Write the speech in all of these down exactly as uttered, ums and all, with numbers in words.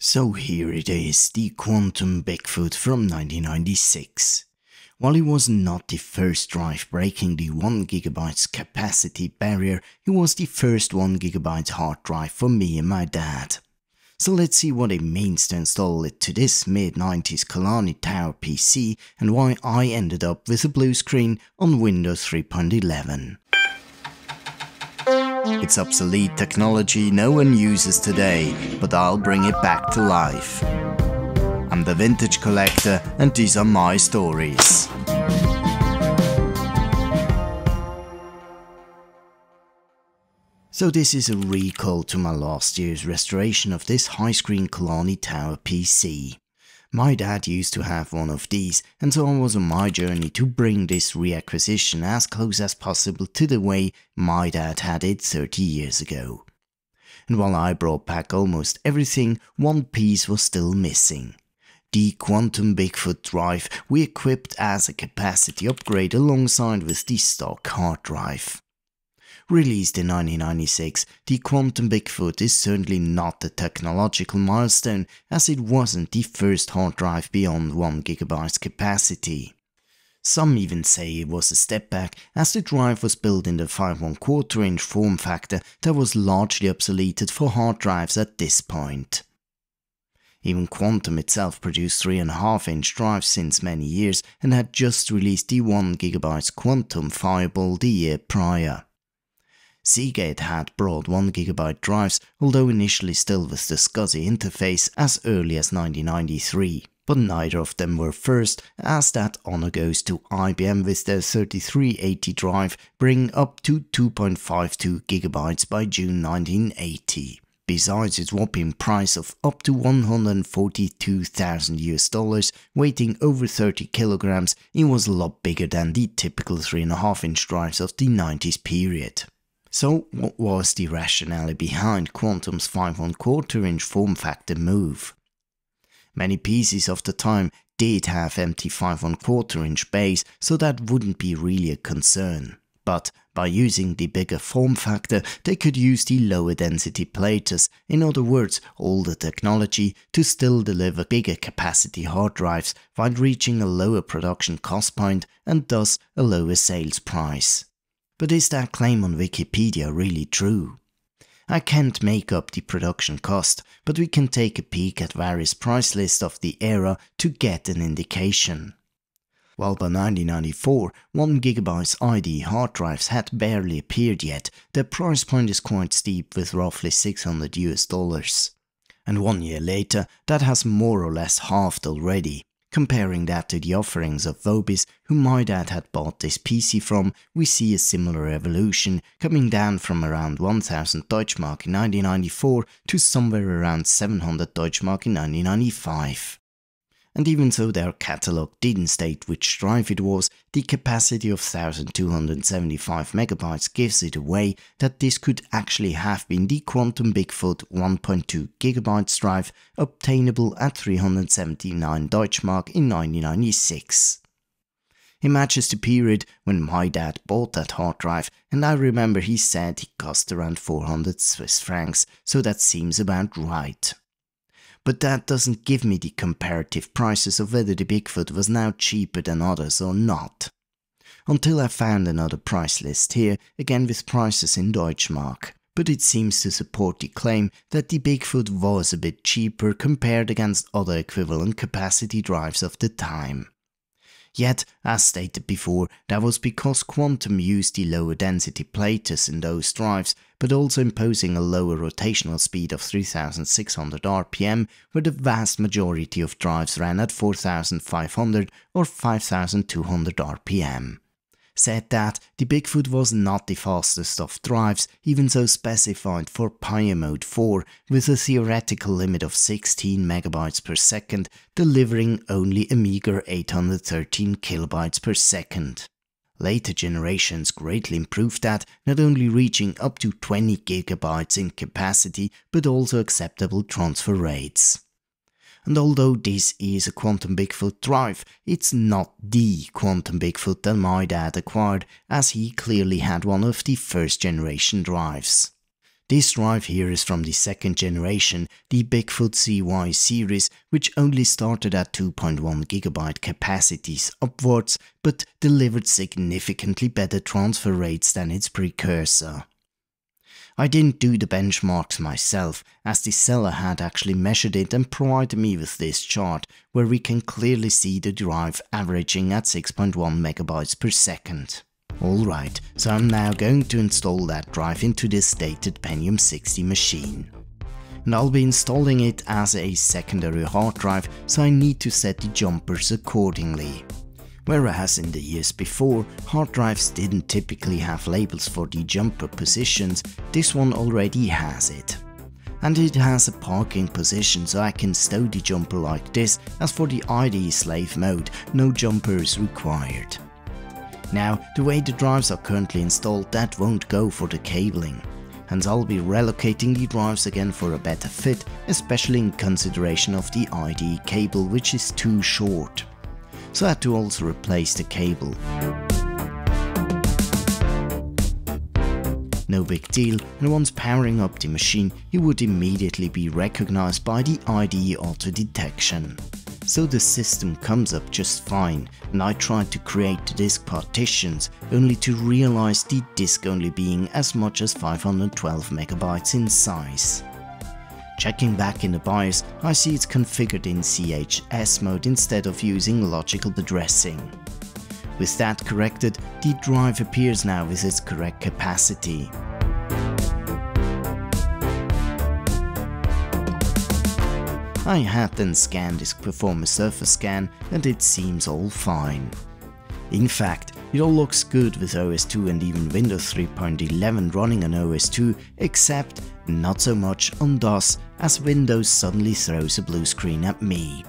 So here it is, the Quantum Bigfoot from nineteen ninety-six. While he was not the first drive breaking the one gigabyte capacity barrier, he was the first one gigabyte hard drive for me and my dad. So let's see what it means to install it to this mid nineties Colani Tower P C and why I ended up with a Bluescreen on Windows three point eleven. It's obsolete technology no one uses today, but I'll bring it back to life. I'm the Vintage Collector and these are my stories. So this is a recall to my last year's restoration of this HIGHSCREEN Colani Tower P C. My dad used to have one of these, and so I was on my journey to bring this reacquisition as close as possible to the way my dad had it thirty years ago. And while I brought back almost everything, one piece was still missing. The Quantum Bigfoot drive we equipped as a capacity upgrade alongside with the stock hard drive. Released in nineteen ninety-six, the Quantum Bigfoot is certainly not a technological milestone, as it wasn't the first hard drive beyond one gigabyte capacity. Some even say it was a step back, as the drive was built in the five one quarter inch form factor that was largely obsoleted for hard drives at this point. Even Quantum itself produced three point five inch drives since many years and had just released the one gigabyte Quantum Fireball the year prior. Seagate had brought one gigabyte drives, although initially still with the SCSI interface as early as nineteen ninety-three, but neither of them were first, as that honour goes to I B M with their thirty-three eighty drive, bringing up to two point five two gigabytes by June nineteen eighty. Besides its whopping price of up to one hundred forty-two thousand US dollars, weighing over thirty kilograms, it was a lot bigger than the typical three point five inch drives of the nineties period. So what was the rationale behind Quantum's five one quarter inch form factor move? Many P Cs of the time did have empty five one quarter inch bays, so that wouldn't be really a concern. But by using the bigger form factor, they could use the lower density platers, in other words, older technology, to still deliver bigger capacity hard drives while reaching a lower production cost point and thus a lower sales price. But is that claim on Wikipedia really true? I can't make up the production cost, but we can take a peek at various price lists of the era to get an indication. While by nineteen ninety-four, one gigabyte I D hard drives had barely appeared yet, their price point is quite steep with roughly six hundred US dollars. And one year later, that has more or less halved already. Comparing that to the offerings of Vobis, who my dad had bought this P C from, we see a similar evolution, coming down from around one thousand Deutschmark in nineteen ninety-four to somewhere around seven hundred Deutschmark in nineteen ninety-five. And even though their catalogue didn't state which drive it was, the capacity of one thousand two hundred seventy-five megabytes gives it away that this could actually have been the Quantum Bigfoot one point two gigabyte drive, obtainable at three hundred seventy-nine Deutschmark in nineteen ninety-six. It matches the period when my dad bought that hard drive, and I remember he said it cost around four hundred Swiss francs, so that seems about right. But that doesn't give me the comparative prices of whether the Bigfoot was now cheaper than others or not. Until I found another price list here, again with prices in Deutschmark. But it seems to support the claim that the Bigfoot was a bit cheaper compared against other equivalent capacity drives of the time. Yet, as stated before, that was because Quantum used the lower density platers in those drives, but also imposing a lower rotational speed of three thousand six hundred R P M, where the vast majority of drives ran at four thousand five hundred or five thousand two hundred R P M. Said that, the Bigfoot was not the fastest of drives, even though specified for Pioneer Mode four with a theoretical limit of sixteen megabytes per second, delivering only a meager eight hundred thirteen kilobytes per second. Later generations greatly improved that, not only reaching up to twenty gigabytes in capacity, but also acceptable transfer rates. And although this is a Quantum Bigfoot drive, it's not the Quantum Bigfoot that my dad acquired, as he clearly had one of the first generation drives. This drive here is from the second generation, the Bigfoot C Y series, which only started at two point one gigabyte capacities upwards, but delivered significantly better transfer rates than its precursor. I didn't do the benchmarks myself, as the seller had actually measured it and provided me with this chart, where we can clearly see the drive averaging at six point one megabytes per second. Alright, so I'm now going to install that drive into this stated Pentium sixty machine. And I'll be installing it as a secondary hard drive, so I need to set the jumpers accordingly. Whereas in the years before, hard drives didn't typically have labels for the jumper positions, this one already has it. And it has a parking position, so I can stow the jumper like this, as for the I D E slave mode, no jumper is required. Now, the way the drives are currently installed, that won't go for the cabling. Hence I'll be relocating the drives again for a better fit, especially in consideration of the I D E cable, which is too short. So I had to also replace the cable. No big deal, and once powering up the machine, it would immediately be recognized by the I D E auto detection. So the system comes up just fine, and I tried to create the disk partitions, only to realize the disk only being as much as five hundred twelve megabytes in size. Checking back in the BIOS, I see it's configured in C H S mode instead of using logical addressing. With that corrected, the drive appears now with its correct capacity. I had then ScanDisk perform a surface scan, and it seems all fine. In fact, it all looks good with O S two and even Windows three point eleven running on O S two, except not so much on DOS, as Windows suddenly throws a blue screen at me.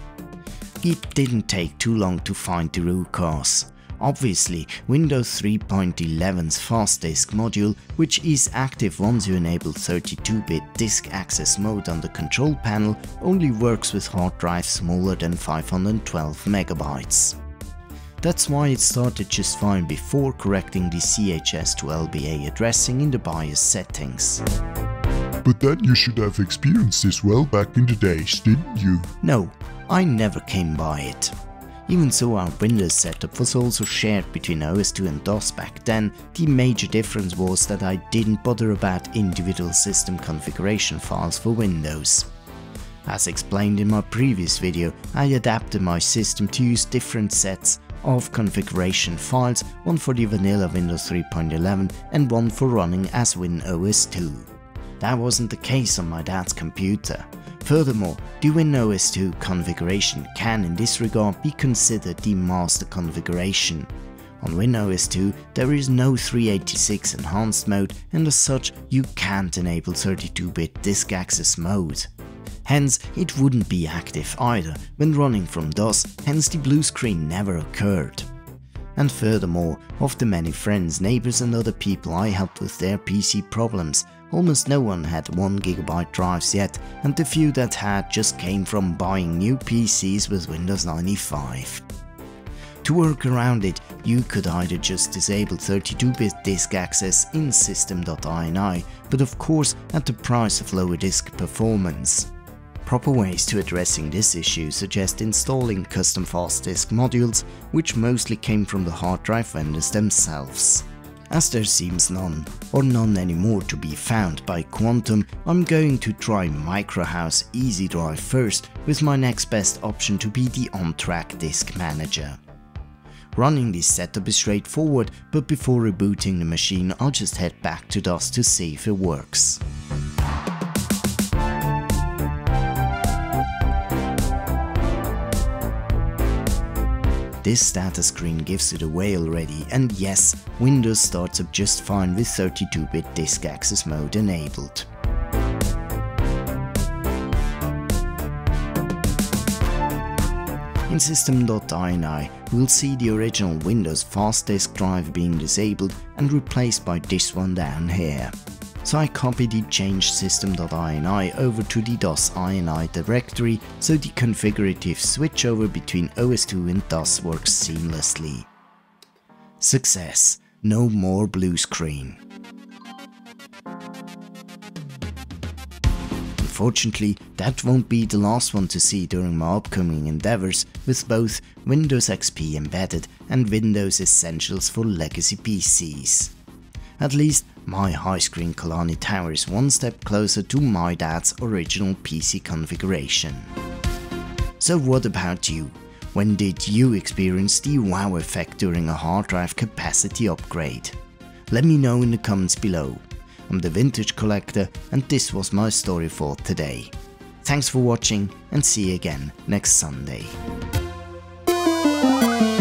It didn't take too long to find the root cause. Obviously, Windows three point eleven's FastDisk module, which is active once you enable thirty-two bit disk access mode on the control panel, only works with hard drives smaller than five hundred twelve megabytes. That's why it started just fine before correcting the C H S to L B A addressing in the BIOS settings. But then you should have experienced this well back in the days, didn't you? No, I never came by it. Even so, our Windows setup was also shared between O S two and DOS back then. The major difference was that I didn't bother about individual system configuration files for Windows. As explained in my previous video, I adapted my system to use different sets of configuration files, one for the vanilla Windows three point eleven and one for running as Win O S two. That wasn't the case on my dad's computer. Furthermore, the Win O S two configuration can in this regard be considered the master configuration. On Win O S two there is no three eighty-six enhanced mode, and as such you can't enable thirty-two bit disk access mode. Hence it wouldn't be active either when running from DOS, hence the blue screen never occurred. And furthermore, of the many friends, neighbors and other people I helped with their P C problems, almost no one had one gigabyte drives yet, and the few that had just came from buying new P Cs with Windows ninety-five. To work around it, you could either just disable thirty-two bit disk access in system dot ini, but of course at the price of lower disk performance. Proper ways to addressing this issue suggest installing custom FastDisk modules, which mostly came from the hard drive vendors themselves. As there seems none, or none anymore to be found by Quantum, I'm going to try MicroHouse Easy Drive first, with my next best option to be the on-track disk manager. Running this setup is straightforward, but before rebooting the machine I'll just head back to DOS to see if it works. This status screen gives it away already, and yes, Windows starts up just fine with thirty-two bit disk access mode enabled. In system dot ini, we'll see the original Windows FastDisk drive being disabled and replaced by this one down here. So I copied the change system dot ini over to the DOS ini directory, so the configurative switchover between O S two and DOS works seamlessly. Success! No more blue screen. Unfortunately, that won't be the last one to see during my upcoming endeavors with both Windows X P Embedded and Windows Essentials for legacy P Cs. At least my HIGHSCREEN Colani Tower is one step closer to my dad's original P C configuration. So what about you? When did you experience the wow effect during a hard drive capacity upgrade? Let me know in the comments below. I'm the Vintage Collector and this was my story for today. Thanks for watching and see you again next Sunday.